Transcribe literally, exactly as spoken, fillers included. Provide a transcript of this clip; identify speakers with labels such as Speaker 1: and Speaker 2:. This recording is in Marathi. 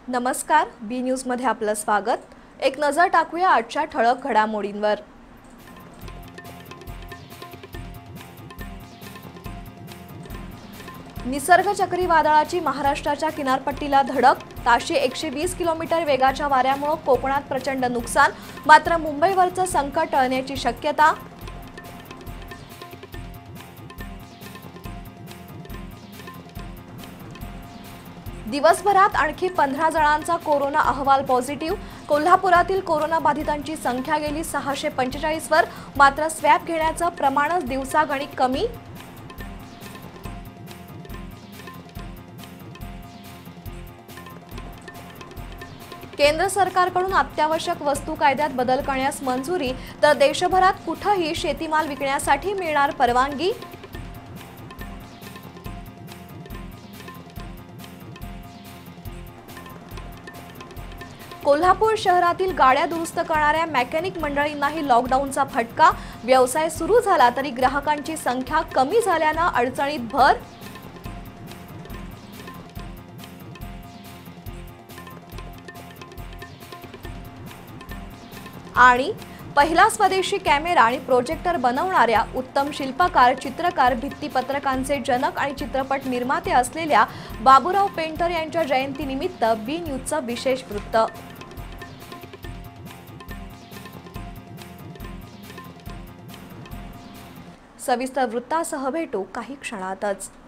Speaker 1: नमस्कार, बी न्यूज मध्ये आपलं स्वागत। एक नजर टाकूया आजच्या ठळक घडामोडींवर। निसर्ग चक्रीवादळाची महाराष्ट्राच्या किनारपट्टीला धडक। ताशी एकशे वीस किलोमीटर वेगाच्या वाऱ्यामुळे कोकणात प्रचंड नुकसान, मात्र मुंबईवरचं संकट टळण्याची शक्यता। दिवसभरात आणखी पंधरा जणांचा कोरोना अहवाल पॉझिटिव्ह। कोल्हापुरातील कोरोना बाधितांची संख्या गेली सहाशे पंचेचाळीस वर, मात्र स्वॅब घेण्याचं प्रमाणच दिवसागणिक कमी। केंद्र सरकारकडून अत्यावश्यक वस्तू कायद्यात बदल करण्यास मंजुरी, तर देशभरात कुठेही शेतीमाल विकण्यासाठी मिळणार परवानगी। कोल्हापूर शहरातील गाड्या दुरुस्त करणाऱ्या मेकॅनिक मंडळींनाही लॉकडाऊनचा फटका। व्यवसाय सुरू झाला तरी ग्राहकांची संख्या कमी झाल्याने अडचणीत भर। आणि पहिला स्वदेशी कॅमेरा आणि प्रोजेक्टर बनवणाऱ्या उत्तम शिल्पकार, चित्रकार, भित्तीपत्रकांचे जनक आणि चित्रपट निर्माते असलेल्या बाबूराव पेंटर यांच्या जयंतीनिमित्त बी न्यूजचं विशेष वृत्त। सविस्तर वृत्तासह भेटू काही क्षणातच।